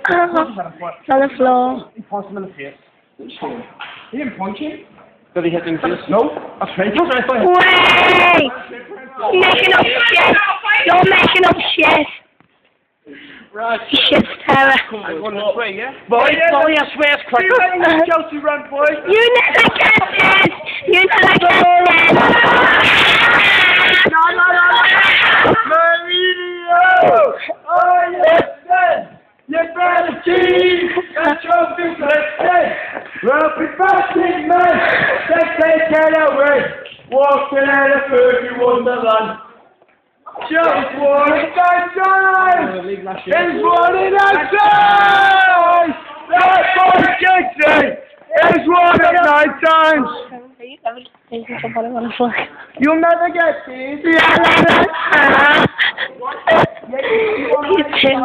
On the floor. He punched him in the face. He didn't punch him. Did he hit him in the face? No, that's right. That's right. Wait! You're making up shit! You're making up shit! Right. Shit, Sarah. I'm going to swear, yeah? Boy, I swear it's quick. Chelsea run, boy. You never get this! You never get this! No. Mario! Oh, yes, you better cheese! That's your big mistake! Well, be fasting, man! Take it away! Walking out of Fergie Wonderland! Just one at a time! It's one at a time! That's what Jackson! It's one at 9 times! You'll never get these! You too.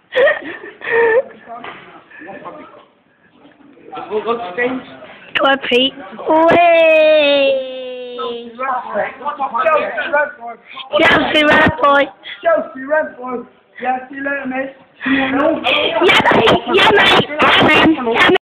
Look, James. Go on, Pete. Wait! Chelsea Red Boy. Chelsea Red Boy. Yeah, see you later, mate. Yeah, mate. Yeah, mate.